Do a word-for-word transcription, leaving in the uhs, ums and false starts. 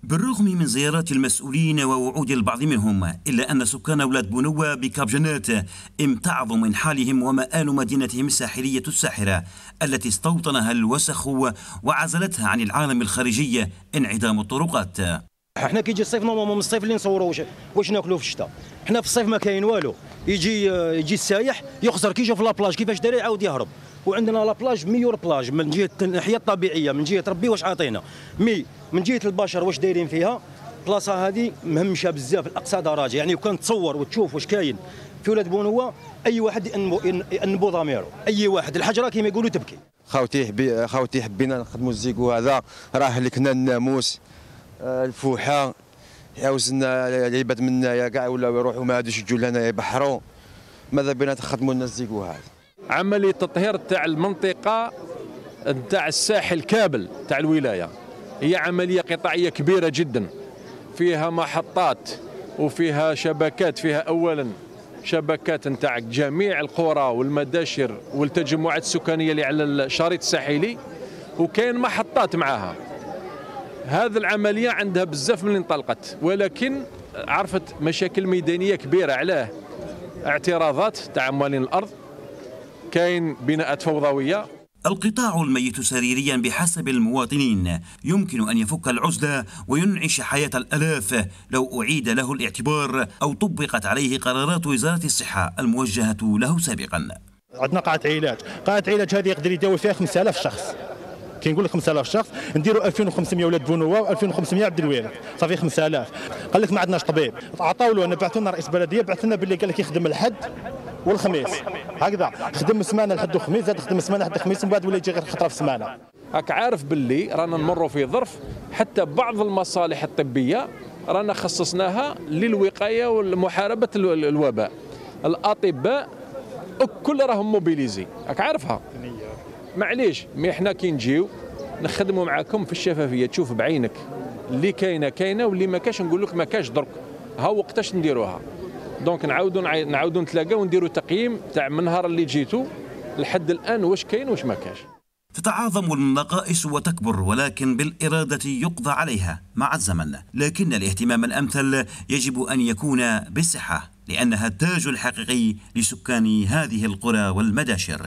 بالرغم من زيارات المسؤولين ووعود البعض منهم، إلا أن سكان أولاد بونوة بكابجنات امتعضوا من حالهم ومآل مدينتهم الساحلية الساحرة التي استوطنها الوسخ وعزلتها عن العالم الخارجي انعدام الطرقات. احنا كي يجي الصيف نورمالمون من الصيف اللي نصوروا واش واش ناكلوا في الشتاء، احنا في الصيف ما كاين والو، يجي يجي السايح يخسر كي يشوف لابلاج كيفاش داير يعاود يهرب، وعندنا لابلاج ميور بلاج من جهه الناحيه الطبيعيه من جهه ربي واش عاطينا، مي من جهه البشر واش دايرين فيها. البلاصه هذه مهمشه بزاف لاقصى درجه، يعني وكان تصور وتشوف واش كاين في ولاد بونوة اي واحد يأنبو يأنبو ضميره، اي واحد الحجره كما يقولوا تبكي. خاوتي خاوتي حبينا نخدموا الزيكو هذا، راه هلكنا الناموس الفوحه، عاوزنا العباد منا كاع ولاو يروحوا ما عادوش يجوا لهنا يبحروا، ماذا بينا تخدموا لنا الزيكو هذا. عمليه تطهير تاع المنطقه تاع الساحل كامل تاع الولايه هي عمليه قطاعيه كبيره جدا، فيها محطات وفيها شبكات، فيها اولا شبكات نتاع جميع القرى والمداشر والتجمعات السكانيه اللي على الشريط الساحلي، وكاين محطات معها. هذه العمليه عندها بزاف من اللي انطلقت، ولكن عرفت مشاكل ميدانيه كبيره. علاه؟ اعتراضات تاع موالين الارض، كاين بناءات فوضويه. القطاع الميت سريريا بحسب المواطنين يمكن أن يفك العزلة وينعش حياة الآلاف لو أعيد له الاعتبار أو طبقت عليه قرارات وزارة الصحة الموجهة له سابقا. عندنا قاعة علاج، قاعة علاج هذه يقدر يداوي فيها خمسة آلاف شخص. كي نقول لك خمسة آلاف شخص نديروا ألفين وخمسمائة ولاد بونوة وألفين وخمسمائة عبد الوالد، صافي خمسة آلاف. قال لك ما عندناش طبيب، عطاو له، بعثوا لنا رئيس بلديه بعث لنا باللي قال لك يخدم الحد والخميس، هكذا خدم سمانه الحد والخميس، زاد خدم سمانه الحد والخميس، من بعد ولا يجي غير خطره في السمانه. راك عارف باللي رانا نمروا في ظرف حتى بعض المصالح الطبيه رانا خصصناها للوقايه والمحاربه الوباء. الاطباء الكل راهم موبيليزي، راك عارفها. معليش مي احنا كي نجيو نخدموا معاكم في الشفافيه، تشوف بعينك اللي كاينه كاينه واللي ما كاش نقول لك ما كاش درك، ها وقتاش نديروها. دونك نعاودوا نعاودوا نتلاقاو ونديروا تقييم تاع من نهار اللي جيتوا لحد الان واش كاين واش ما كاش. تتعاظم النقائص وتكبر، ولكن بالإرادة يقضى عليها مع الزمن، لكن الاهتمام الأمثل يجب أن يكون بالصحة، لأنها التاج الحقيقي لسكان هذه القرى والمداشر.